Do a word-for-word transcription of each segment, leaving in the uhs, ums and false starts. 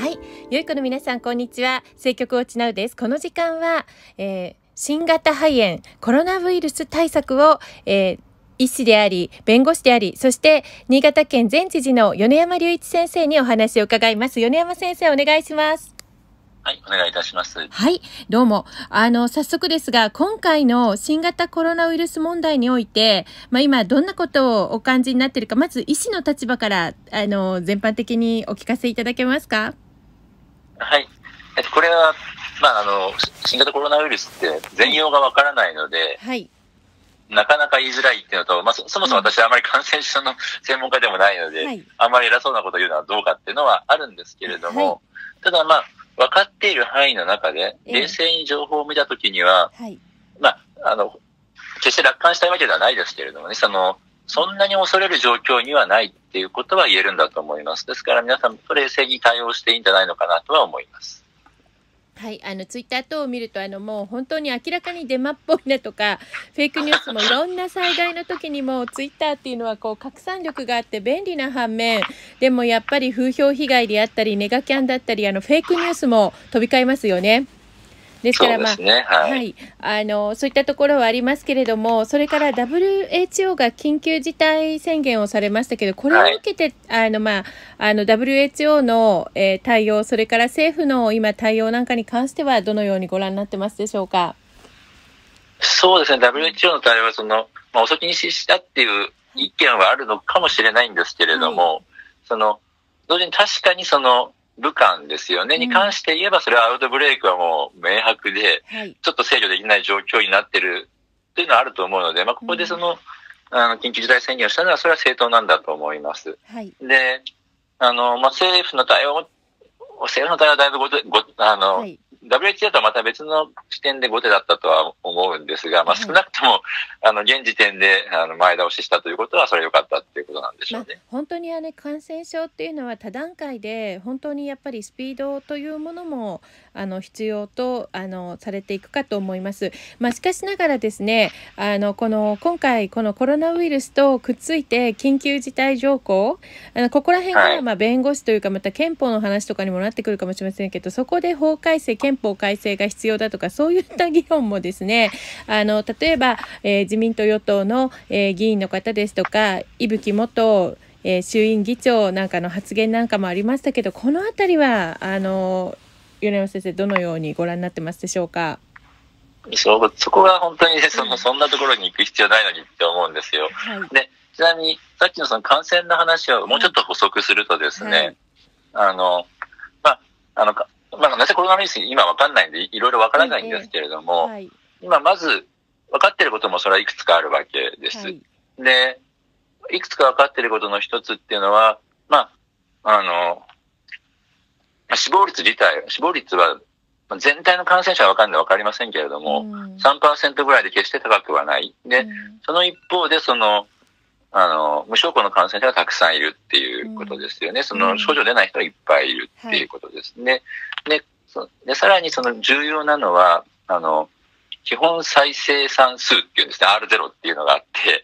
はい、良い子の皆さんこんにちは。政局ウォッチナウです。この時間は、えー、新型肺炎コロナウイルス対策を、えー、医師であり弁護士であり、そして新潟県前知事の米山隆一先生にお話を伺います。米山先生、お願いします。 はい、お願いいたします。 はい、どうも。あの、早速ですが、今回の新型コロナウイルス問題において、まあ、今どんなことをお感じになっているか、まず医師の立場から、あの、全般的にお聞かせいただけますか？ はい。えっと、これは、まあ、あの、新型コロナウイルスって全容がわからないので、 はい。 なかなか言いづらいっていうのと、まあ、そ, そもそも私はあまり感染症の専門家でもないので、はい、あんまり偉そうなことを言うのはどうかっていうのはあるんですけれども、はい、ただまあ、分かっている範囲の中で、冷静に情報を見たときには、えーはい、まあ、あの、決して楽観したいわけではないですけれどもね、その、そんなに恐れる状況にはないっていうことは言えるんだと思います。ですから皆さん、冷静に対応していいんじゃないのかなとは思います。 はい、あのツイッター等を見るとあのもう本当に明らかにデマっぽいねとかフェイクニュースもいろんな災害の時にもツイッターっていうのはこう拡散力があって便利な反面でもやっぱり風評被害であったりネガキャンだったりあのフェイクニュースも飛び交いますよね。ですからまあ、 そうですね、はい、 はい、あのそういったところはありますけれども、それから ダブリューエイチオー が緊急事態宣言をされましたけど、これを受けて、はい、あのまああの ダブリューエイチオー の、えー、対応、それから政府の今対応なんかに関してはどのようにご覧になってますでしょうか？ そうですね、ダブリューエイチオー の対応はその、まあ、遅きに失したっていう意見はあるのかもしれないんですけれども、はい、その同時に確かにその武漢ですよね、うん、に関して言えばそれはアウトブレイクはもう明白で、はい、ちょっと制御できない状況になってるっていうのはあると思うので、まあ、ここでその、うん、あの緊急事態宣言をしたのはそれは正当なんだと思います。はい、で、あの、まあ、政府の対応、政府の対応はだいぶごて、ご、あの、はい、ダブリューエイチオー とはまた別の視点で後手だったとは思うんですが、まあ、少なくとも、はい、あの、現時点で、あの、前倒ししたということは、それは良かったっていうことなんでしょうね。まあ、 本当にあの、感染症っていうのは多段階で、本当にやっぱりスピードというものも、あの、必要と、あの、されていくかと思います。まあ、しかしながらですね、あの、この、今回、このコロナウイルスとくっついて、緊急事態条項、あの、ここら辺から、まあ、弁護士というか、また憲法の話とかにもなってくるかもしれませんけど、そこで法改正、憲法改正が必要だとか、そういった議論もですね、あの例えば、えー、自民党与党の、えー、議員の方ですとか、伊吹元、えー、衆院議長なんかの発言なんかもありましたけど、このあたりはあの米山先生、どのようにご覧になってますでしょうか？ そ, そこが本当に、ね、そ, のそんなところに行く必要ないのにって思うんですよ。はい、でちなみにさっきのその感染の話をもうちょっと補足するとですね、はい、あのまああのまあ、なぜコロナウイルス今わかんないんで、いろいろわからないんですけれども、えーはい、今まず分かっていることもそれはいくつかあるわけです。はい、で、いくつか分かっていることの一つっていうのは、まあ、あの、死亡率自体、死亡率は全体の感染者はわかんないわかりませんけれども、うん、さんパーセント ぐらいで決して高くはない。で、うん、その一方でその、あの、無症状の感染者がたくさんいるっていうことですよね。うん、その症状出ない人がいっぱいいるっていうことですね。はい、で、で、さらにその重要なのは、あの、基本再生産数っていうんですね、アールゼロ っていうのがあって、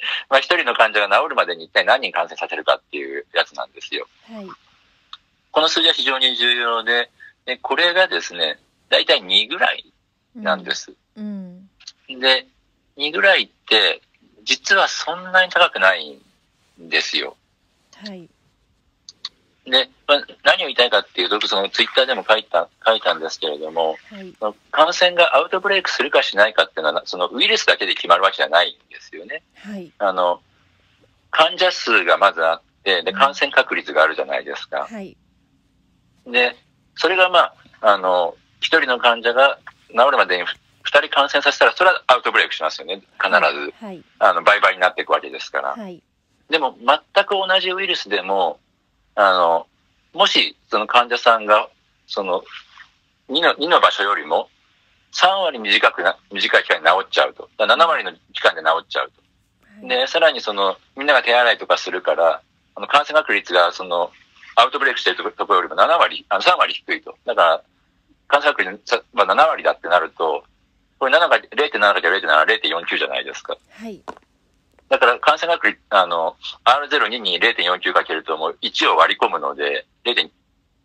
まあ一人の患者が治るまでに一体何人感染させるかっていうやつなんですよ。はい、この数字は非常に重要で、でこれがですね、だいたいにぐらいなんです。うんうん、で、にぐらいって、実はそんなに高くないんですよ。はい。で、まあ、何を言いたいかっていうと、そのツイッターでも書いた、書いたんですけれども、はい、感染がアウトブレイクするかしないかっていうのは、そのウイルスだけで決まるわけじゃないんですよね。はい。あの、患者数がまずあって、で、感染確率があるじゃないですか。はい。で、それがまあ、あの、一人の患者が治るまでに二人感染させたら、それはアウトブレイクしますよね。必ず。はい。あの、倍々になっていくわけですから。はい。でも、全く同じウイルスでも、あの、もし、その患者さんが、その、にの、にの場所よりも、さんわり短くな、短い期間で治っちゃうと。ななわりの期間で治っちゃうと。で、さらにその、みんなが手洗いとかするから、あの、感染確率が、その、アウトブレイクしているところよりもななわり、あの、さんわり低いと。だから、感染確率はななわりだってなると、これななが れいてんなな かける れいてんなな、れいてんよんきゅう じゃないですか。はい。だから感染確率、あの、アールゼロに に れいてんよんきゅう かけるともういちを割り込むので、れいてん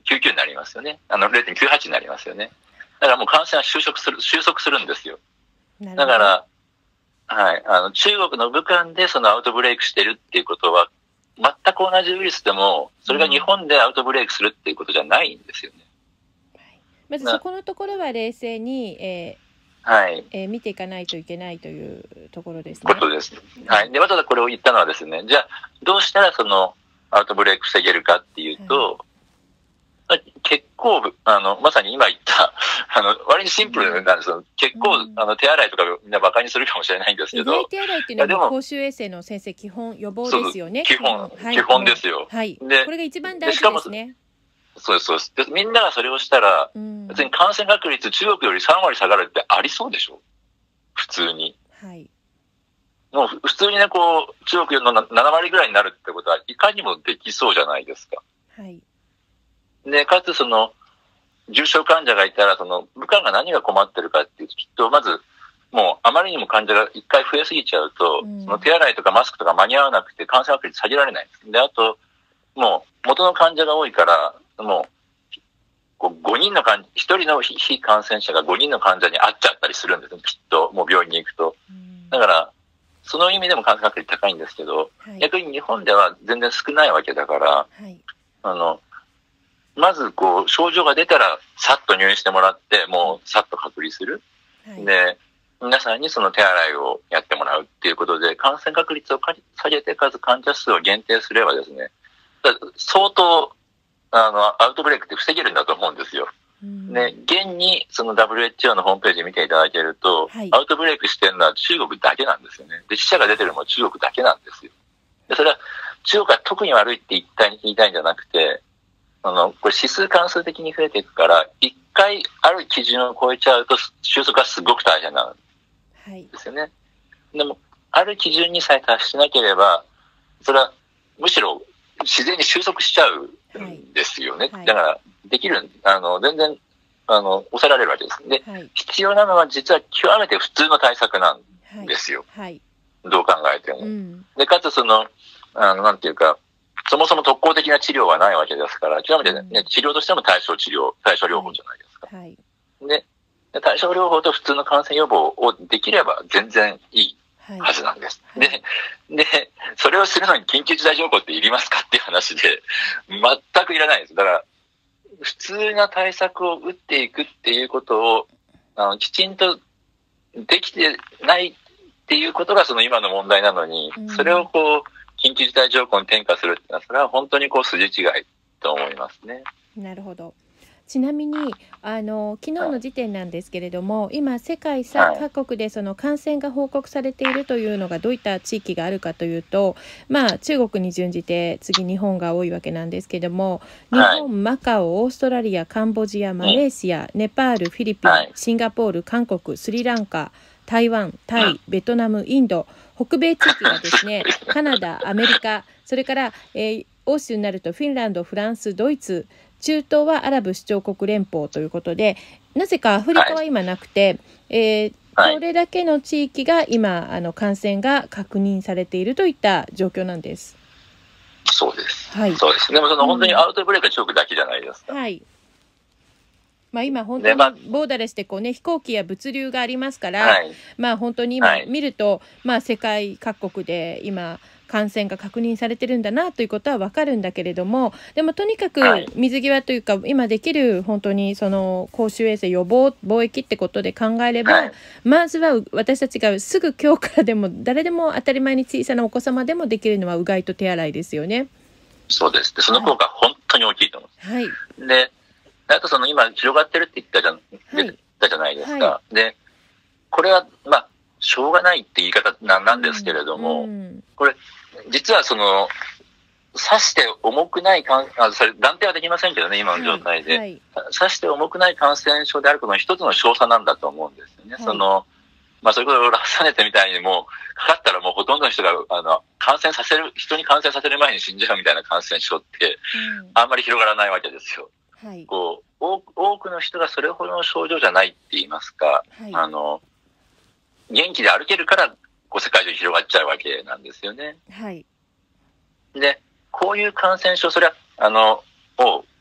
きゅうきゅうになりますよね。あの ゼロてんきゅうはち になりますよね。だからもう感染は収束する、収束するんですよ。だから、はい、あの、中国の武漢でそのアウトブレイクしてるっていうことは、全く同じウイルスでも、それが日本でアウトブレイクするっていうことじゃないんですよね。 はい、まずそこのところは冷静に、えーはいえー、見ていかないといけないというところですね。 ことです。はい。で、わざわざこれを言ったのはですね、じゃあ、どうしたらそのアウトブレイク防げるかっていうと、はい、結構、あの、まさに今言った、あの、割にシンプルなんですよ。結構、うん、あの、手洗いとかみんな馬鹿にするかもしれないんですけど。 手洗いっていうのは公衆衛生の先生、基本予防ですよね。 基本、基本、はい、基本ですよ。 はい。で、これが一番大事ですね。 そうです、そうです。で、みんながそれをしたら、うん、別に感染確率中国よりさんわり下がるってありそうでしょ？普通に。 はい。 もう普通にね、こう、中国のななわりぐらいになるってことは、いかにもできそうじゃないですか。 はい。 で、かつその、重症患者がいたら、その、武漢が何が困ってるかっていうと、きっと、まず、もう、あまりにも患者が一回増えすぎちゃうと、うん、その手洗いとかマスクとか間に合わなくて感染確率下げられないんです。で、あと、もう、元の患者が多いから、もう、こうごにんの患者、ひとりの非感染者がごにんの患者に会っちゃったりするんですね、きっと、もう病院に行くと。うん、だから、その意味でも感染確率高いんですけど、はい、逆に日本では全然少ないわけだから、はい、あの、まずこう症状が出たらさっと入院してもらってもうさっと隔離する、はい、で皆さんにその手洗いをやってもらうっていうことで感染確率を下げてかつ患者数を限定すればですね相当あのアウトブレイクって防げるんだと思うんですよ。で現にその ダブリューエイチオー のホームページ見ていただけると、はい、アウトブレイクしてるのは中国だけなんですよね。で死者が出てるのも中国だけなんですよ。でそれは中国が特に悪いって言いたい、言いたいんじゃなくてあの、これ指数関数的に増えていくから、一回ある基準を超えちゃうと収束がすごく大変なんですよね。はい、でも、ある基準にさえ達しなければ、それはむしろ自然に収束しちゃうんですよね。はい、だから、できる、あの、全然、あの、抑えられるわけです。で、はい、必要なのは実は極めて普通の対策なんですよ。はいはい、どう考えても。うん、で、かつその、あの、なんていうか、そもそも特効的な治療はないわけですから、極めてね、うん、治療としても対症治療、対症療法じゃないですか。はい。で、対症療法と普通の感染予防をできれば全然いいはずなんです。はい、で、で、それをするのに緊急事態条項っていりますかっていう話で、全くいらないです。だから、普通な対策を打っていくっていうことを、あの、きちんとできてないっていうことがその今の問題なのに、うん、それをこう、緊急事態条項に転嫁するっていうのは、それは本当にこう筋違いと思いますね。 なるほど。ちなみにあの昨日の時点なんですけれども、今世界各国でその感染が報告されているというのがどういった地域があるかというと、まあ、中国に準じて次日本が多いわけなんですけれども、日本、マカオ、オーストラリア、カンボジア、マレーシア、ネパール、フィリピン、シンガポール、韓国、スリランカ、台湾、タイ、ベトナム、インド、北米地域がですね、カナダ、アメリカ、それから、えー、欧州になるとフィンランド、フランス、ドイツ、中東はアラブ首長国連邦ということで、なぜかアフリカは今なくて、はいえー、これだけの地域が今あの感染が確認されているといった状況なんです。 そうです。はい。そうです。でもその本当にアウトブレイクは中国だけじゃないですか。 うん、はい。まあ、今本当にボーダレスでこう、ね、飛行機や物流がありますから、はい、まあ本当に今見ると、はいまあ、世界各国で今感染が確認されてるんだなということは分かるんだけれども、でもとにかく水際というか今できる本当にその公衆衛生予防貿易ってことで考えれば、はい、まずは私たちがすぐ今日からでも誰でも当たり前に小さなお子様でもできるのはうがいと手洗いですよね。 そうです。でその効果は本当に大きいと思います。はい、であとその今広がってるって言ったじゃん、はい、言ったじゃないですか。はい、でこれはまあしょうがないって言い方なんですけれども、うんうん、これ実はその刺して重くない感あそれ断定はできませんけどね今の状態で、はいはい、刺して重くない感染症であることの一つの証左なんだと思うんですよね。はい、そのまあそういうことをラサネテみたいにもうかかったらもうほとんどの人があの感染させる人に感染させる前に死んじゃうみたいな感染症って、うん、あんまり広がらないわけですよ。はい、こう多, 多くの人がそれほどの症状じゃないって言いますか、はい、あの元気で歩けるからこう世界中に広がっちゃうわけなんですよね。はい、でこういう感染症それはあのを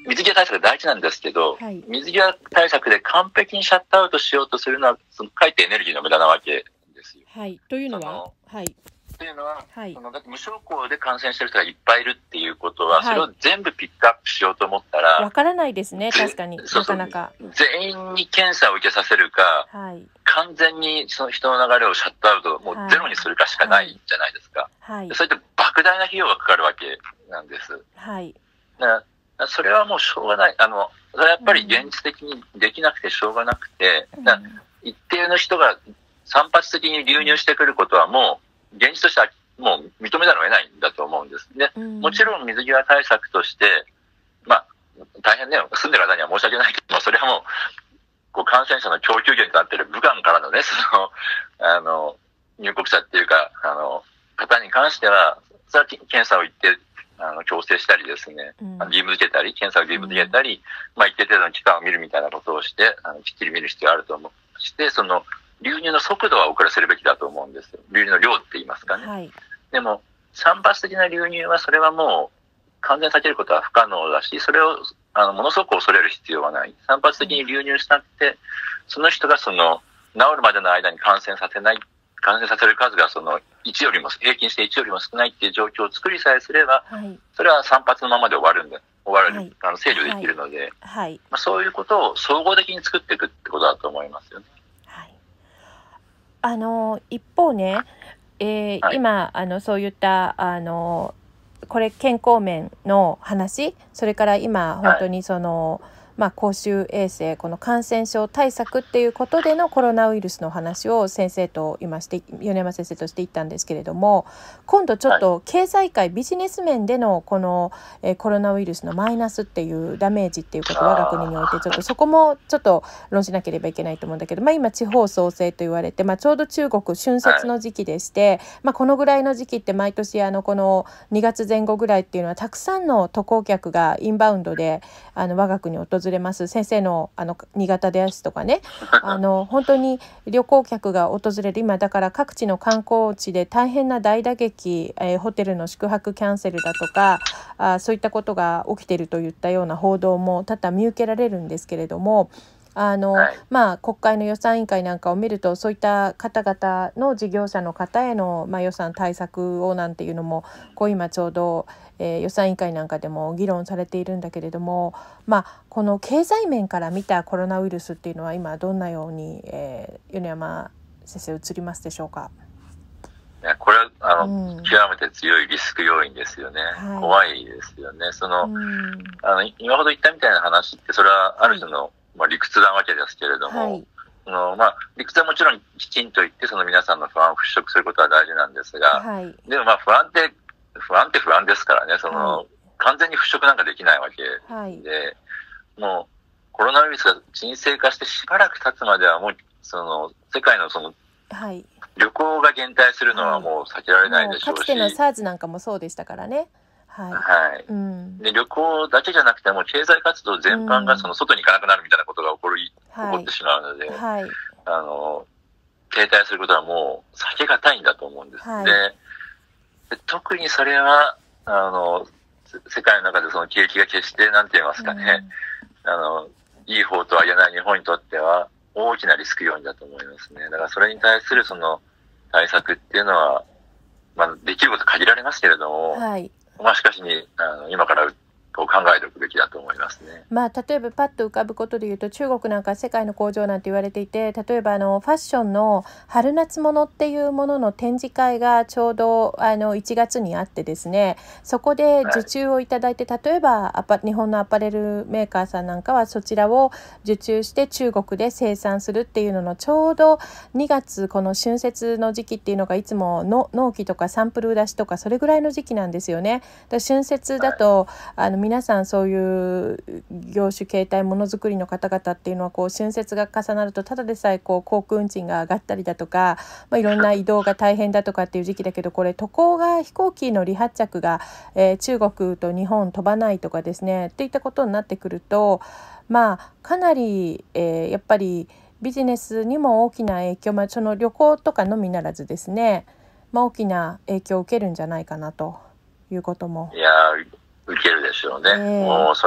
水際対策大事なんですけど、 はい、 水際対策で完璧にシャットアウトしようとするのは、そのかえってエネルギーの無駄なわけですよ。 はい、というのは、はい、 というのは、 はい、 そのだって無症候で感染してる人がいっぱいいるっていうことは、はい、それを全部ピックアップしようと思ったら、 わからないですね、確かに。なかなか。 全員に検査を受けさせるか、はい、完全にその人の流れをシャットアウト、もうゼロにするかしかないじゃないですか。はい、それって莫大な費用がかかるわけなんです。はい、だからそれはもうしょうがない。あの、それはやっぱり現実的にできなくてしょうがなくて、うん、だ一定の人が散発的に流入してくることはもう、現実としてはもう認めざるを得ないんだと思うんですね。もちろん水際対策として、まあ、大変ね、住んでる方には申し訳ないけど、それはもう、こう感染者の供給源となっている武漢からのね、その、あの、入国者っていうか、あの、方に関しては、それは検査を一定、あの、強制したりですね、うん、義務付けたり、検査を義務付けたり、うん、まあ一定程度の期間を見るみたいなことをして、あのきっちり見る必要があると思う。して、その、流入の速度は遅らせるべきだと思うんですよ。流入の量って言いますかね。はい、でも、散発的な流入は、それはもう、完全避けることは不可能だし、それを、あの、ものすごく恐れる必要はない。散発的に流入したって、その人がその、治るまでの間に感染させない、感染させる数がその、いちよりも、平均していちよりも少ないっていう状況を作りさえすれば、はい、それは散発のままで終わるんで、終わる、はい、あの、制御できるので、はい、まあ、そういうことを総合的に作っていくってことだと思いますよね。はい、 あの、一方ね、えーはい、今、あの、そういった、あの、これ健康面の話、それから今本当にその、はい、まあ、公衆衛生、この感染症対策っていうことでのコロナウイルスの話を先生と今して米山先生として言ったんですけれども、今度ちょっと経済界、はい、ビジネス面でのこの、えー、コロナウイルスのマイナスっていうダメージっていうことを我が国においてちょっとそこもちょっと論じなければいけないと思うんだけど、まあ、今地方創生と言われて、まあ、ちょうど中国春節の時期でして、はい、まあ、このぐらいの時期って毎年あのこのにがつぜん後ぐらいっていうのはたくさんの渡航客がインバウンドであの我が国を訪れます。先生のあの新潟ですとかね、あの本当に旅行客が訪れる今だから各地の観光地で大変な大打撃、えー、ホテルの宿泊キャンセルだとかあそういったことが起きているといったような報道も多々見受けられるんですけれども、あの、はい、まあ、国会の予算委員会なんかを見るとそういった方々の事業者の方への、まあ、予算対策をなんていうのもこう今ちょうど、えー、予算委員会なんかでも議論されているんだけれども、まあ、この経済面から見たコロナウイルスっていうのは今どんなように、えー、米山先生映りますでしょうか。 いやこれはあの、うん、極めて強いリスク要因ですよね、はい、怖いですよね。その、うん、あの今ほど言ったみたいな話ってそれはある種の、はい、まあ、理屈なわけですけれども、はい、そのまあ、理屈はもちろんきちんと言ってその皆さんの不安を払拭することは大事なんですが、はい、でもまあ不安って不安って不安ですからね、その、はい、完全に払拭なんかできないわけで、はい、もうコロナウイルスが沈静化してしばらく経つまではもうその世界のその、はい、旅行が減退するのはもう避けられないでしょうし、 かつての SARS なんかもそうでしたからね。はいはい、うん、で旅行だけじゃなくても経済活動全般がその外に行かなくなるみたいなことが起こる、うん、起こってしまうので、はい、あの停滞することはもう避けがたいんだと思うんです、はい、で, で特にそれはあの世界の中でその景気が決してなんて言いますかね、うん、あのいい方とは言えない日本にとっては大きなリスク要因だと思いますね。だからそれに対するその対策っていうのは、まあ、できること限られますけれども、はい、まあ、しかしにあの今からこう考えておくべきだと思いますね。 まあ、例えばパッと浮かぶことでいうと中国なんか世界の工場なんて言われていて、例えばあのファッションの春夏物っていうものの展示会がちょうどあのいちがつにあってですね、そこで受注をいただいて、はい、例えばアパ日本のアパレルメーカーさんなんかはそちらを受注して中国で生産するっていうののちょうどにがつこの春節の時期っていうのがいつもの納期とかサンプル出しとかそれぐらいの時期なんですよね。だ春節だと、はい、あの皆さんそういう業種形態ものづくりの方々っていうのはこう春節が重なるとただでさえこう航空運賃が上がったりだとか、まあ、いろんな移動が大変だとかっていう時期だけど、これ渡航が飛行機の離発着が、えー、中国と日本飛ばないとかですねっていったことになってくると、まあかなり、えー、やっぱりビジネスにも大きな影響、まあ、その旅行とかのみならずですね、まあ、大きな影響を受けるんじゃないかなということも。 いや受けるでしょうね、えー、もうそれは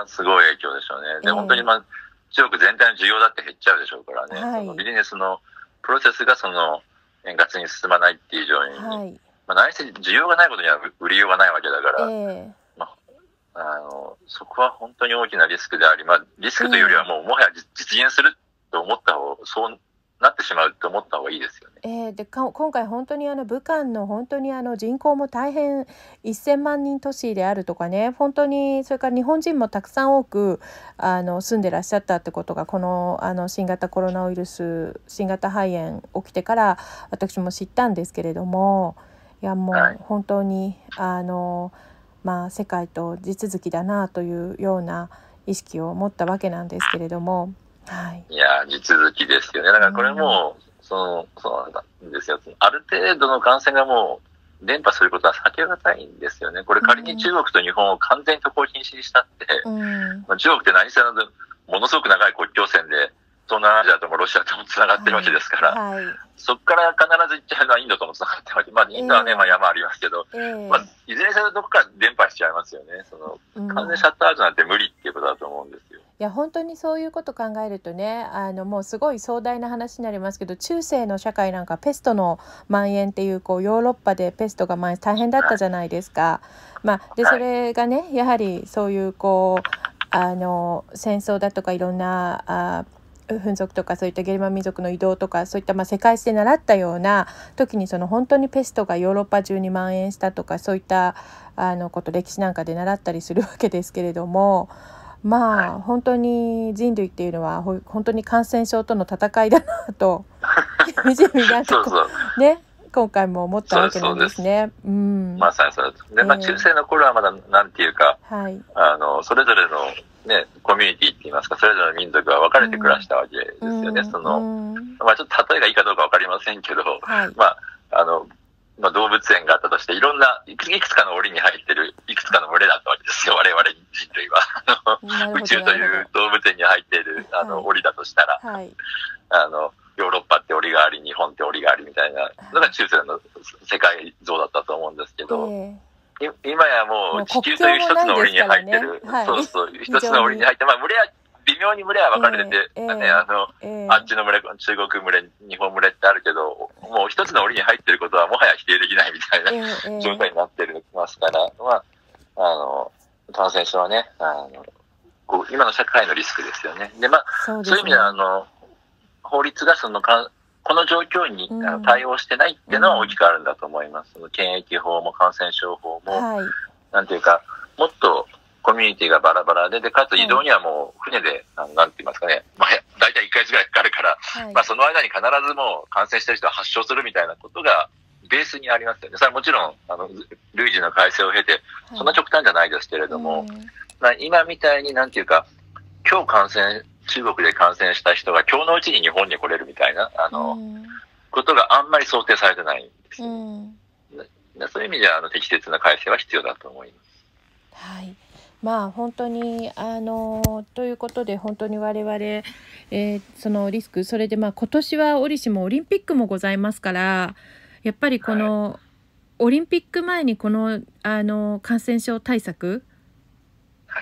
はすごい影響でしょうね。で、えー、本当にまあ、中国全体の需要だって減っちゃうでしょうからね。はい、そのビジネスのプロセスがその円滑に進まないっていう以上に、はい、まあ、何せ需要がないことには売りようがないわけだから、えーまあ、あのそこは本当に大きなリスクであり、まあ、リスクというよりはもうもはや実現すると思った方、そうなってしまうと思った方がいいですよね。 えー、でか今回本当にあの武漢の本当にあの人口も大変せんまんにん都市であるとかね、本当にそれから日本人もたくさん多くあの住んでらっしゃったってことがこの、あの新型コロナウイルス新型肺炎起きてから私も知ったんですけれども、いやもう本当に、はい、あのまあ世界と地続きだなというような意識を持ったわけなんですけれども、はい、 いや地続きですよね。だからこれも、うんその、そうなんですよ。ある程度の感染がもう伝播することは避けがたいんですよね。これ仮に中国と日本を完全に渡航禁止にしたって、うんまあ、中国って何せものすごく長い国境線で、東南アジアともロシアともつながってるわけですから、はいはい、そこから必ず行っちゃうのはインドともつながってるわけ。まあインドはね、えー、まあ山ありますけど、えーまあ、いずれにせよどこから伝播しちゃいますよね。その、完全シャットアウトなんて無理っていうことだと思うんですよ。 いや本当にそういうこと考えるとね、あのもうすごい壮大な話になりますけど、中世の社会なんかペストの蔓延っていう、こうヨーロッパでペストが蔓延大変だったじゃないですか。まあ、でそれがねやはりそういうこうあの戦争だとかいろんなあ紛族とかそういったゲルマン民族の移動とかそういったまあ世界史で習ったような時に、その本当にペストがヨーロッパ中に蔓延したとかそういったあのこと歴史なんかで習ったりするわけですけれども、まあ、はい、本当に人類っていうのは本当に感染症との戦いだなとじみなんかこうそうそうね今回も思ったわけなんですね。 そうです、うん、まさにそうです。で、まあ、中世の頃はまだなんていうか、はい、あのそれぞれのねコミュニティって言いますか、それぞれの民族が分かれて暮らしたわけですよね。うん、その、うん、まあちょっと例えがいいかどうか分かりませんけど、はい、まああの。まあ、動物園があったとしていろんないくつかの檻に入ってるいくつかの群れだったわけですよ、我々人類は。宇宙という動物園に入っているあの、はい、檻だとしたら、はい、あのヨーロッパって檻があり日本って檻がありみたいなのが中世の世界像だったと思うんですけど、えー、今やもう地球という一つの檻に入ってる、ねはい、そうそう一つの檻に入ってまあ群れは微妙に群れは分かれてて、えーね、あの、えー、あっちの群れ、中国群れ、日本群れってあるけど、もう一つの檻に入ってることはもはや否定できないみたいな、えー、状態になってるますから、まあ、あの、感染症はね、あの、こう今の社会のリスクですよね。で、まあ、そうですね、そういう意味では、あの、法律がそのか、この状況に、うん、あの対応してないっていうのは大きくあるんだと思います。うん、検疫法も感染症法も、はい、なんていうか、もっと、コミュニティがバラバラで、で、かつ移動にはもう船で、はい、なんて言いますかね、まあ、だいたいいっかげつぐらいかかるから、はい、まあその間に必ずもう感染してる人は発症するみたいなことがベースにありますよね。それはもちろん、あの、類似の改正を経て、そんな極端じゃないですけれども、はい、まあ今みたいになんていうか、今日感染、中国で感染した人が今日のうちに日本に来れるみたいな、あの、ことがあんまり想定されてないんですよ。そういう意味では、あの、適切な改正は必要だと思います。 はい。まあ本当にあのということで本当に我々、えー、そのリスクそれでまあ今年は折しもオリンピックもございますから、やっぱりこのオリンピック前にこのあの感染症対策、はい、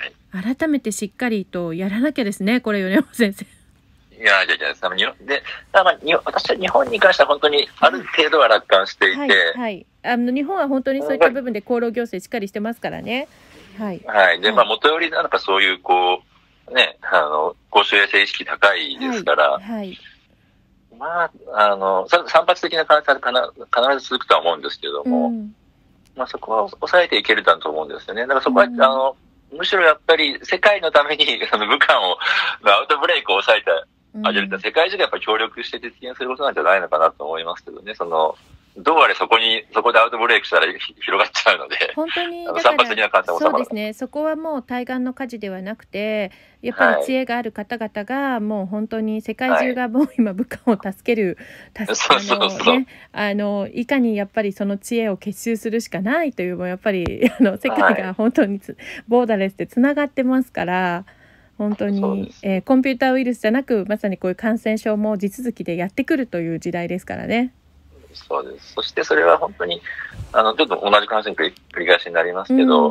改めてしっかりとやらなきゃですね、これ米山先生。 いやいやいや、で、だから私は日本に関しては本当にある程度は楽観していて、はいはい、あの日本は本当にそういった部分で厚労行政しっかりしてますからね。はい。 はい。で、まあ、元よりなんかそういう、こう、ね、あの、公衆衛生意識高いですから、はい。はい、まあ、あの、散発的な感染は必ず続くとは思うんですけども、うん、まあ、そこは抑えていけるだと思うんですよね。だからそこは、うん、あの、むしろやっぱり世界のために、あの、武漢を、アウトブレイクを抑えてあげると、うん、世界中がやっぱり協力して実現することなんじゃないのかなと思いますけどね、その、どうあれそこに、そこでアウトブレイクしたら広がっちゃうので、 本当にだから散発的な感染もそうですね、そこはもう対岸の火事ではなくて、やっぱり知恵がある方々が、もう本当に世界中がもう今、武漢を助ける、あのいかにやっぱりその知恵を結集するしかないという、もうやっぱりあの世界が本当につ、はい、ボーダレスでつながってますから。本当に、えー、コンピューターウイルスじゃなく、まさにこういう感染症も地続きでやってくるという時代ですからね。 そうです。そしてそれは本当に、あの、ちょっと同じ話に繰り返しになりますけど、うん、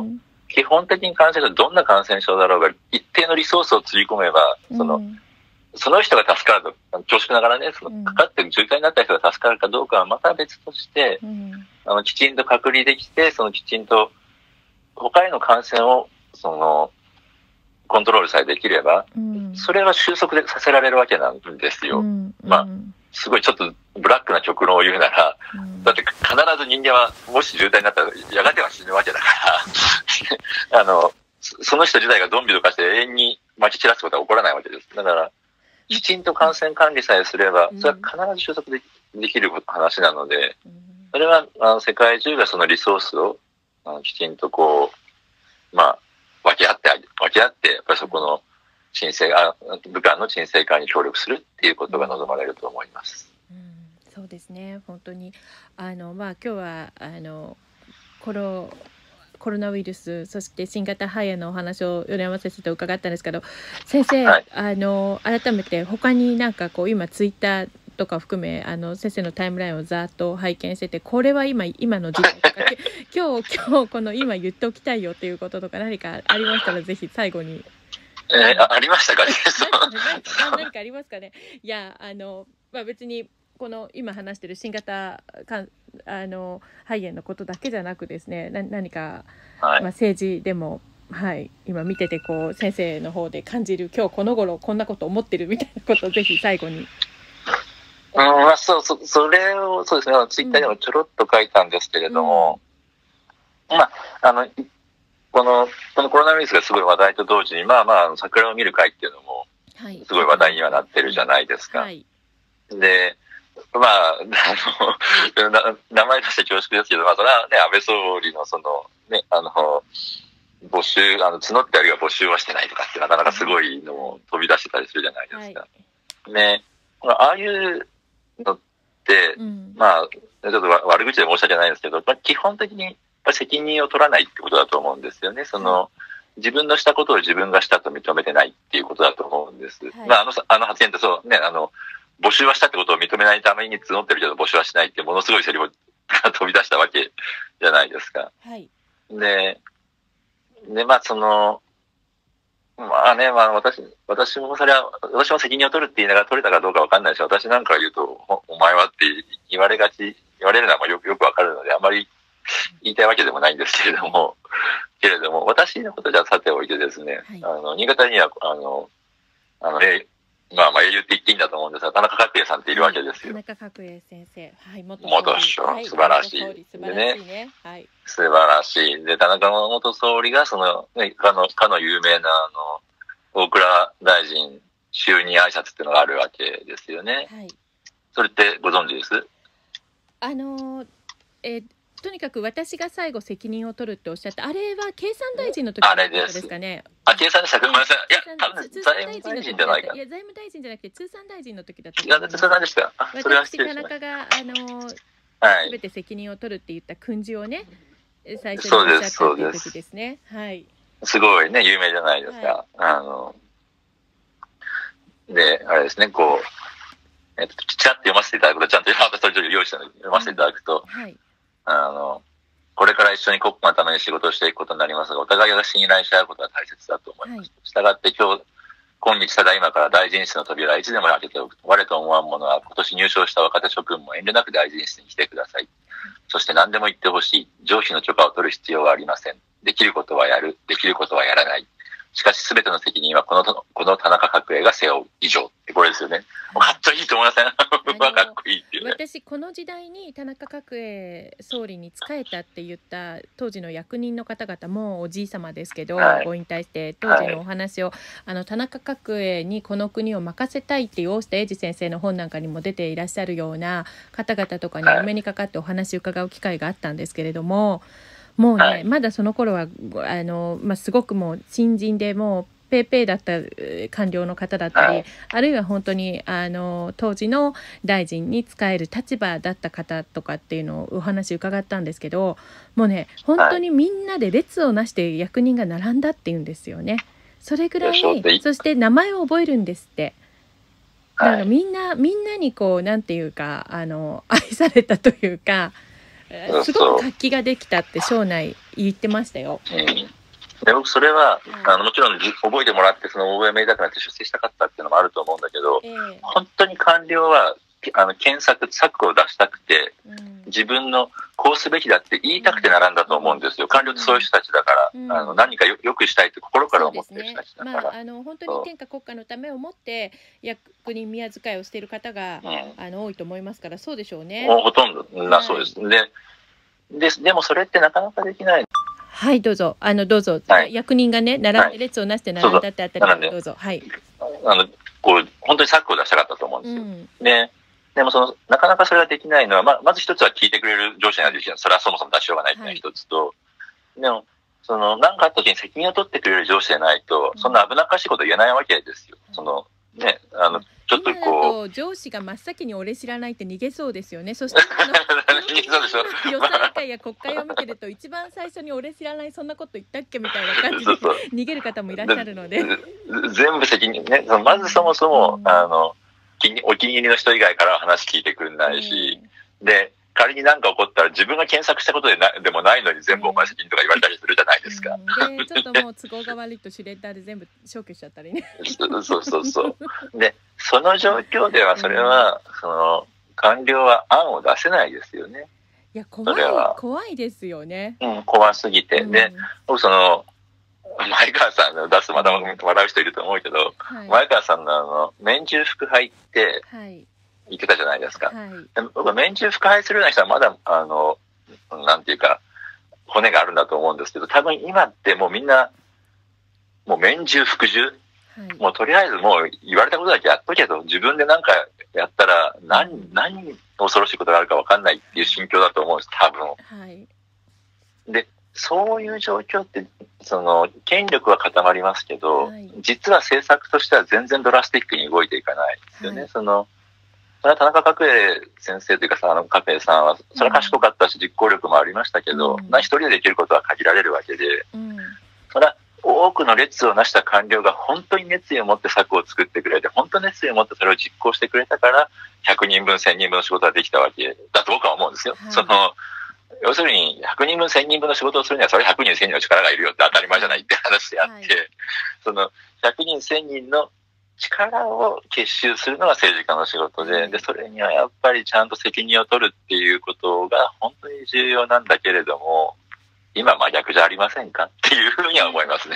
基本的に感染症、どんな感染症だろうが、一定のリソースをつぎ込めば、その、うん、その人が助かると、恐縮ながらね、その、かかって重体になった人が助かるかどうかはまた別として、うん、あの、きちんと隔離できて、そのきちんと、他への感染を、その、コントロールさえできれば、うん、それは収束でさせられるわけなんですよ。うん、まあ、すごいちょっとブラックな極論を言うなら、うん、だって必ず人間はもし渋滞になったらやがては死ぬわけだからあの、その人自体がゾンビとかして永遠に撒き散らすことは起こらないわけです。だから、きちんと感染管理さえすれば、それは必ず収束でき、できる話なので、それはあの世界中がそのリソースをあのきちんとこう、まあ、分け合って、分け合って、やっぱりそこの沈静、あ、武漢の沈静化に協力するっていうことが望まれると思います。 うん、そうですね。本当に、あの、まあ、今日は、あの、コロ、コロナウイルス、そして新型肺炎のお話を米山先生と伺ったんですけど、先生、はい、あの、改めて他になんかこう、今ツイッターとか含め、あの先生のタイムラインをざーっと拝見してて、これは今今の時代とか今日今日この今言っておきたいよっていうこととか何かありましたらぜひ最後に。 えー、あ, ありましたかね。 何かありますかね。いや、あの、まあ、別にこの今話してる新型かあの肺炎のことだけじゃなくですね、な何か、はい、まあ、政治でも、はい、今見ててこう先生の方で感じる今日この頃こんなこと思ってるみたいなことをぜひ最後に。 うん、まあ、そう、そ、それを、そうですね、ツイッターでもちょろっと書いたんですけれども、うん、まあ、あの、この、このコロナウイルスがすごい話題と同時に、まあまあ、桜を見る会っていうのも、すごい話題にはなってるじゃないですか。はい、で、まあ、あの、名前出して恐縮ですけど、まあ、それはね、安倍総理のその、ね、あの、募集、あの、募ってあるいは募集はしてないとかってなかなかすごいのも飛び出してたりするじゃないですか。はい、ね、ああいうのって、うん、まあ、ちょっと悪口で申し訳ないんですけど、まあ、基本的に責任を取らないってことだと思うんですよね。その、自分のしたことを自分がしたと認めてないっていうことだと思うんです。はい、まあ、あの、あの発言ってそうね、あの、募集はしたってことを認めないために募ってるけど募集はしないってものすごいセリフが飛び出したわけじゃないですか。はい。で、で、まあ、その、まあね、まあ私、私もそれは、私も責任を取るって言いながら取れたかどうかわかんないし、私なんか言うと、お, お前はって言われがち、言われるのはよくよくわかるので、あまり言いたいわけでもないんですけれども、けれども、私のことじゃさておいてですね、はい、あの、新潟には、あの、あの、え、まあまあ英雄って言っていいんだと思うんですが、田中角栄さんっているわけですよ。 はい、田中角栄先生。はい、元元首相、はい、素晴らしい。 素晴らしいね。はい。 素晴らしい。で、田中元総理が、その、ね、かの、かの有名な、あの、大蔵大臣就任挨拶っていうのがあるわけですよね。はい。それってご存知です？ あの、えー、とにかく私が最後責任を取るっておっしゃって、あれは経産大臣の時ですかね。 あ、経産でした。ごめんなさい。いや、多分財務大臣じゃないか。 いや、財務大臣じゃなくて通産大臣の時だった。 いや、通産でした。 それは失礼しました。私、田中が、あの、はい、全て責任を取るって言った訓示をね、最初におっしゃったっていう時ですね。はい。 すごいね、有名じゃないですか。はい、あの、で、あれですね、こう、えっと、ちらっと読ませていただくと、ちゃんと私と用意したので読ませていただくと、はい、あの、これから一緒に国家のために仕事をしていくことになりますが、お互いが信頼し合うことが大切だと思います。はい、したがって今日、今日ただ今から大臣室の扉いつでも開けておく。我と思わん者は今年入省した若手諸君も遠慮なく大臣室に来てください。そして何でも言ってほしい。上司の許可を取る必要はありません。できることはやる。できることはやらない。しかし全ての責任はこの、この田中角栄が背負う以上。これですよね。かっこいいと思いません？かっこいいっていうね。 私、この時代に田中角栄総理に仕えたって言った当時の役人の方々もおじい様ですけど、はい、ご引退して当時のお話を、はい、あの田中角栄にこの国を任せたいっていう大下英二先生の本なんかにも出ていらっしゃるような方々とかにお目にかかってお話を伺う機会があったんですけれども、もうね、はい、まだその頃はあの、まあ、すごくもう新人でもうペーペーだった官僚の方だったり、はい、あるいは本当にあの当時の大臣に仕える立場だった方とかっていうのをお話伺ったんですけど、もうね本当にみんなで列をなして役人が並んだっていうんですよね。それぐらい、そして名前を覚えるんですって。だからみんなみんなにこうなんていうかあの愛されたというか、すごく活気ができたって省内言ってましたよ。 うん、 で、僕それは、あの、もちろん覚えてもらって、その応援めでたくなって出世したかったっていうのもあると思うんだけど、 えー、 本当に官僚は、あの、検索、策を出したくて、うん、自分のこうすべきだって言いたくて並んだと思うんですよ。官僚ってそういう人たちだから、うん、あの、何かよ良くしたいって心から思ってる人たちだから。ね、 まあ、あの、本当に天下国家のためを思って、役人宮遣いをしている方が、うん、あの、多いと思いますから、そうでしょうね。 もうほとんど、な、そうです。で、で、でもそれってなかなかできない。 はい、どうぞ。あの、どうぞ。はい、役人がね、並んで、列をなして並んだってあったり、はい、どうぞ。はい。 あの、こう、本当に策を出したかったと思うんですよ。うん、で、でもその、なかなかそれができないのは、ま、まず一つは聞いてくれる上司ができる。それはそもそも出しようがないっていうのが一つと、はい、でも、その、何かあった時に責任を取ってくれる上司でないと、そんな危なっかしいこと言えないわけですよ。うん、その、ね、あの、ちょっとこう。上司が真っ先に俺知らないって逃げそうですよね。そして、あの、予算会や国会を見てると、一番最初に俺知らない、そんなこと言ったっけみたいな感じで逃げる方もいらっしゃるので。 全部責任ね。まずそもそも、うん、あの、お気に入りの人以外からは話聞いてくれないし、うん、で、仮に何か起こったら自分が検索したことでなでもないのに全部お前責任とか言われたりするじゃないですか。 うん、で、ちょっともう都合が悪いとシュレッダーで全部消去しちゃったりね。 そうそうそう。で、その状況ではそれは、うん、その、官僚は案を出せないですよね。 いや、怖い、怖いですよね。 うん、怖すぎて。うん、で、僕その、前川さんの出すまだ笑う人いると思うけど、はい、前川さんのあの、免中腹配って、はい言ってたじゃないですか。はい、で僕は免中腹配するような人はまだ、あの、なんていうか、骨があるんだと思うんですけど、多分今ってもうみんな、もう免中服従、はい、もうとりあえずもう言われたことだけやっとけど、自分でなんかやったら何、うん、何恐ろしいことがあるか分かんないっていう心境だと思うんです、多分。はい、で、そういう状況って、その、権力は固まりますけど、はい、実は政策としては全然ドラスティックに動いていかないですよね。はい、そのそれは田中角栄先生というかさ、あの角栄さんは、それは賢かったし実行力もありましたけど、うん、一人でできることは限られるわけで、うん、それは多くの列を成した官僚が本当に熱意を持って策を作ってくれて、本当に熱意を持ってそれを実行してくれたから、ひゃくにんぶん、せんにんぶんの仕事ができたわけだと僕は思うんですよ。はい、その、要するに、ひゃくにんぶん、せんにんぶんの仕事をするには、それひゃくにん、せんにんの力がいるよって当たり前じゃないって話であって、はい、その、ひゃくにん、せんにんの力を結集するのが政治家の仕事で、で、それにはやっぱりちゃんと責任を取るっていうことが本当に重要なんだけれども、今真逆じゃありませんかっていうふうには思いますね。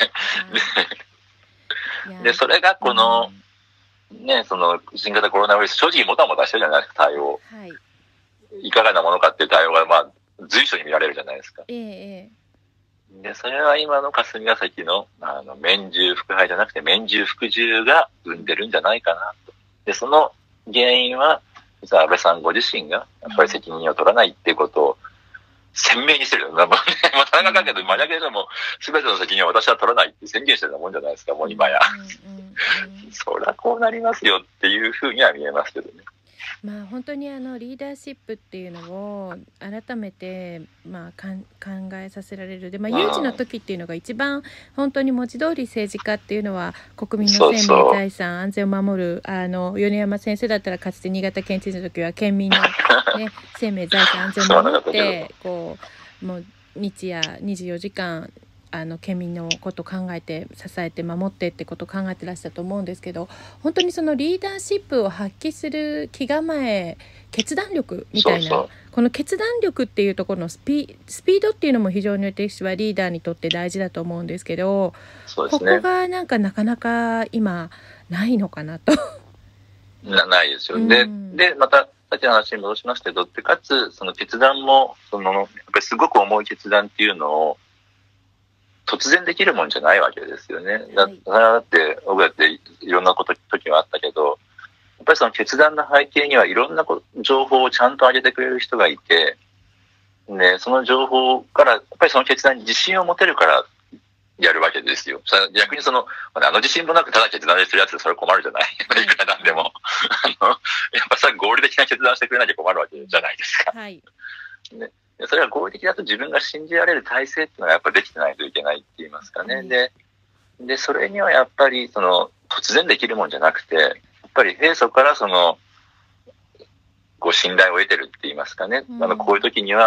で、それがこの、ね、その新型コロナウイルス、正直もたもたしてるじゃないですか、対応。はい。いかがなものかっていう対応が、まあ、随所に見られるじゃないですか。ええ。で、それは今の霞が関の、あの、免中腹配じゃなくて、免中服従が生んでるんじゃないかなと。で、その原因は、実は安倍さんご自身が、やっぱり責任を取らないっていうことを鮮明にしてるよ。まあ、田中角栄と真逆でも、すべての責任を私は取らないって宣言してるようなもんじゃないですか、もう今や。そりゃこうなりますよっていうふうには見えますけどね。 まあ、本当にあのリーダーシップっていうのを改めて、まあ、かん考えさせられるで、まあ、有事の時っていうのが一番本当に文字通り政治家っていうのは国民の生命財産安全を守るあの米山先生だったらかつて新潟県知事の時は県民の、ね、生命財産安全を守ってこうもう日夜にじゅうよじかんあの県民のことを考えて支えて守ってってことを考えてらっしゃると思うんですけど、本当にそのリーダーシップを発揮する気構え決断力みたいな、そうそうこの決断力っていうところのスピ、スピードっていうのも非常に私はリーダーにとって大事だと思うんですけど、そうですね、ここがなんかなかなか今ないのかなとなないですよ、うん、で, でまたさっきの話に戻しますけど、でかつその決断もそのやっぱりすごく重い決断っていうのを突然できるもんじゃないわけですよね。だ, だって僕だっていろんなこと時はあったけど、やっぱりその決断の背景にはいろんな情報をちゃんと上げてくれる人がいて、でその情報からやっぱりその決断に自信を持てるからやるわけですよ。逆にそのあの自信もなくただ決断でするやつでそれ困るじゃない。いくらなんでもあのやっぱさ合理的な決断してくれなきゃ困るわけじゃないですか。はい。ね、それが合理的だと自分が信じられる体制っていうのがやっぱできてないといけないって言いますかね。で、で、それにはやっぱりその突然できるもんじゃなくて、やっぱり平素からそのご信頼を得てるって言いますかね。あの、こういう時には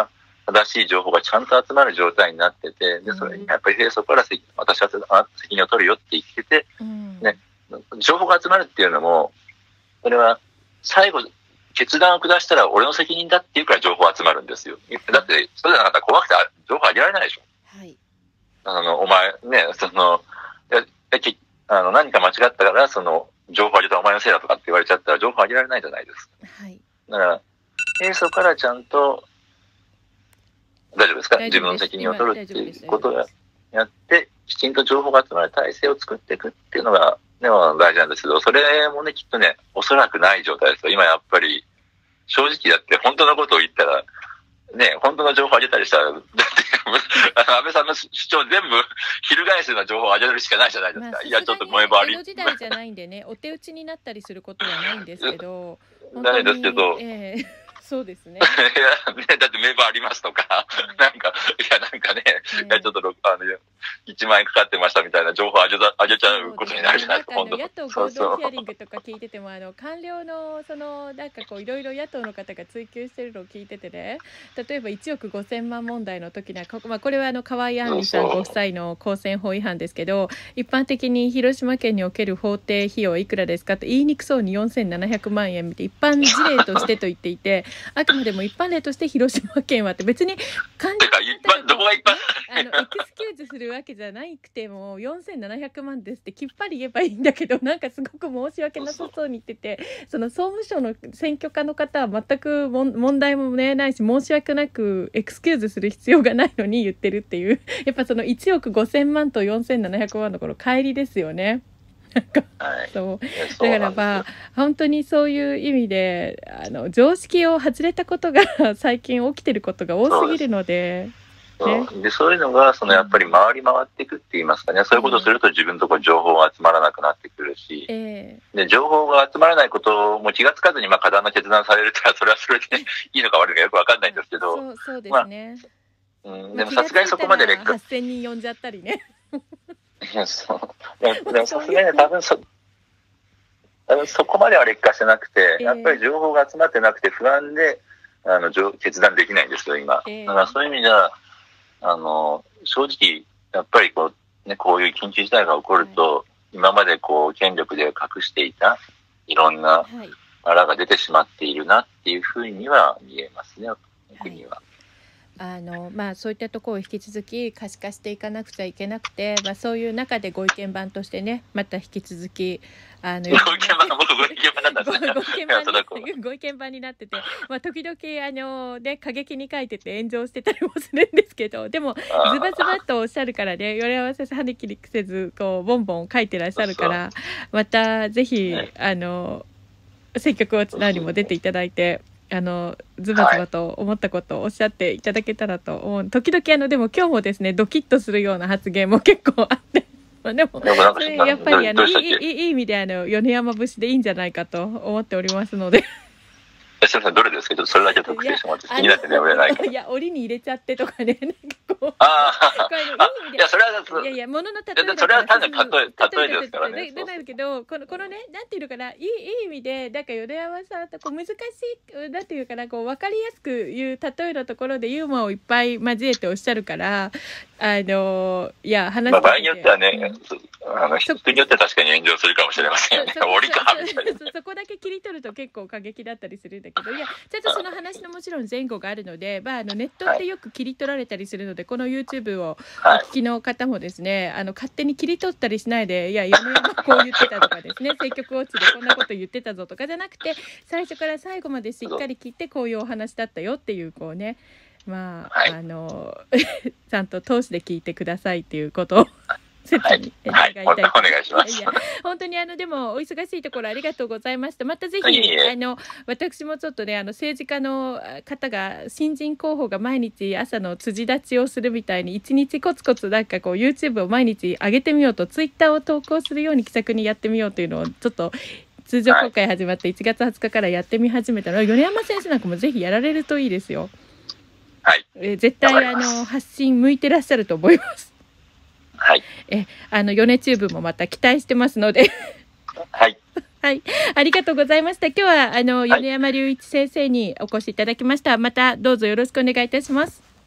正しい情報がちゃんと集まる状態になってて、で、それにやっぱり平素から私は責任を取るよって言ってて、うん、ね、情報が集まるっていうのも、それは最後、決断を下したら俺の責任だっていうから情報集まるんですよ。だって、それじゃなかったら怖くて情報あげられないでしょ。はい。あの、お前、ね、その、やあの何か間違ったから、その、情報あげたお前のせいだとかって言われちゃったら情報あげられないじゃないですか。はい。だから、平素からちゃんと、大丈夫ですか？自分の責任を取るっていうことをやって、きちんと情報が集まる体制を作っていくっていうのが、ね、大事なんですけど、それもね、きっとね、おそらくない状態ですよ。今やっぱり、正直だって本当のことを言ったら、ね、本当の情報をあげたりしたら、だって、安倍さんの主張全部、翻すような情報をあげるしかないじゃないですか。まあ、いや、ちょっと萌えばあり。 江戸時代じゃないんでね、お手打ちになったりすることはないんですけど、 ないですけど、 えーそうですね。 いや、ね、だって名簿ありますとか、うん、なんか、いや、なんかね、うん、いや、ちょっと、あの、いちまん円かかってましたみたいな情報あげあげちゃうことになるじゃないですか、本当。 野党合同ヒアリングとか聞いてても、あの、官僚の、その、なんかこう、いろいろ野党の方が追及してるのを聞いててね、例えばいちおくごせんまん問題の時には、こ, まあ、これはあの、河井案里さんご夫妻の公選法違反ですけど、一般的に広島県における法定費用いくらですかと言いにくそうによんせんななひゃくまんえん見て、一般事例としてと言っていて、あくまでも一般例として広島県はって別に官僚が一般どこが一般あのエクスキューズするわけじゃなくてもよんせんななひゃくまんですってきっぱり言えばいいんだけど、なんかすごく申し訳なさそうに言ってて、その総務省の選挙課の方は全くも問題もねないし、申し訳なくエクスキューズする必要がないのに言ってるっていう、やっぱそのいちおくごせんまんとよんせんななひゃくまんのこの乖離ですよね。はい、そうだからまあ本当にそういう意味であの常識を外れたことが最近起きてることが多すぎるので、 そうで、ね、でそういうのがそのやっぱり回り回っていくって言いますかね、うん、そういうことをすると自分のところに情報が集まらなくなってくるし、えー、で情報が集まらないことも気がつかずにまあ過断な決断されるとそれはそれでいいのか悪いのかよく分かんないんですけど、 そうそうですね、 まあうん、でもさすがにそこまで劣化はっせんにん呼んじゃったりねいや、そう。でもさすがに多分そ、多分そこまでは劣化してなくて、えー、やっぱり情報が集まってなくて不安で、あの、決断できないんですよ、今。えー、だからそういう意味では、あの、正直、やっぱりこう、ね、こういう緊急事態が起こると、はい、今までこう、権力で隠していた、いろんな荒が出てしまっているなっていうふうには見えますね、僕には。はい、 あのまあ、そういったところを引き続き可視化していかなくちゃいけなくて、まあ、そういう中でご意見番としてね、また引き続きあのご意見番僕ご意見番なんだご意見番にご意見番になってて、まあ、時々あの、ね、過激に書いてて炎上してたりもするんですけど、でもズバズバっとおっしゃるからね、より合わせはねきりせずこうボンボン書いてらっしゃるから、またぜひ、ね、あの選挙区ツアーにも出ていただいて、あのズバズバと思ったことをおっしゃっていただけたらと思う、はい、時々あのでも今日もですねドキッとするような発言も結構あってまあでもそれやっぱりあのいい、いい意味であの米山節でいいんじゃないかと思っておりますので。 すみません、どれですけど、それだけ特定してもらって気になって眠れないから。 いや、檻に入れちゃってとかね、なんかこう。 ああ、いや、それは、 いやいや、物の例えだから。 それは単なる例え、例えですからね。 で、なんだけど、この、このね、なんていうのかな、いい、いい意味で、なんか米山さんと、こう、難しい、なんていうかな、こう、わかりやすく言う例えのところでユーモアをいっぱい交えておっしゃるから、あの、いや、話してて。まあ、 場合によってはね、うん、あの、人によっては確かに炎上するかもしれませんよね。折りかみたいな。 そこだけ切り取ると結構過激だったりするんだけど、いや、ちょっとその話のもちろん前後があるので、まあ、あのネットってよく切り取られたりするので、はい、この YouTube をお聞きの方もですね、あの勝手に切り取ったりしないで、いや、米山こう言ってたとかですね、選挙区ウォッチでこんなこと言ってたぞとかじゃなくて、最初から最後までしっかり聞いてこういうお話だったよっていう、こうね、まあ、はい、あのちゃんと通しで聞いてくださいっていうことを切に願いたい、はいはい、 お願いします。 いや本当にあのでもお忙しいところありがとうございました。またぜひ、いいあの私もちょっとね、あの政治家の方が新人候補が毎日朝の辻立ちをするみたいに一日コツコツなんかこう YouTube を毎日上げてみようと、Twitter を投稿するように気さくにやってみようというのをちょっと通常公開始まっていちがつはつかからやってみ始めたので、はい、米山先生なんかもぜひやられるといいですよ。 はい、 え絶対あの発信向いてらっしゃると思います。 はい、 えあのヨネチューブもまた期待してますのではい、 はい、ありがとうございました。今日はあの、はい、米山隆一先生にお越しいただきました。またどうぞよろしくお願いいたします。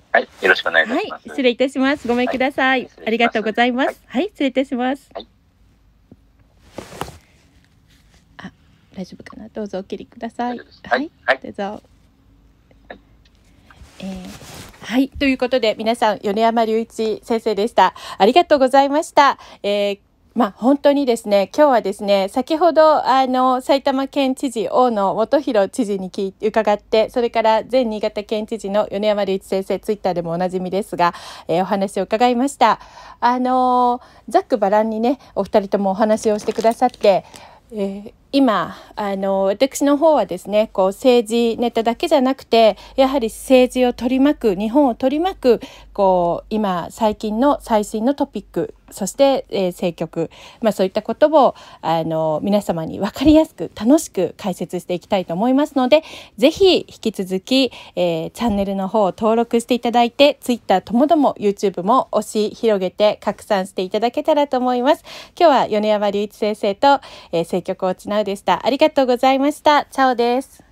はい、よろしくお願いいたします。 はい、失礼いたします。ごめんください。はい、ありがとうございます。はい、はい、失礼いたします。はい、あ、大丈夫かな。どうぞお切りください。はい、はい、どうぞ。はい、えー、はい、ということで皆さん、米山隆一先生でした。ありがとうございました。えーまあ、本当にですね、今日はですね、先ほどあの埼玉県知事大野元弘知事に聞い伺って、それから前新潟県知事の米山隆一先生、ツイッターでもおなじみですが、えー、お話を伺いました。あのざっくばらんにね、お二人ともお話をしてくださって、えー、今あの私の方はですね、こう政治ネタだけじゃなくて、やはり政治を取り巻く、日本を取り巻くこう今最近の最新のトピック、そして、えー、政局、まあ、そういったことをあの皆様に分かりやすく楽しく解説していきたいと思いますので、ぜひ引き続き、えー、チャンネルの方を登録していただいて、ツイッターともども YouTube も押し広げて拡散していただけたらと思います。今日は米山隆一先生と、えー、政局をちなうでした。ありがとうございました。チャオです。